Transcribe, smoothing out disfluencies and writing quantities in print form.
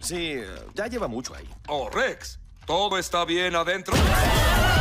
Sí, ya lleva mucho ahí. Oh, Rex, ¿todo está bien adentro?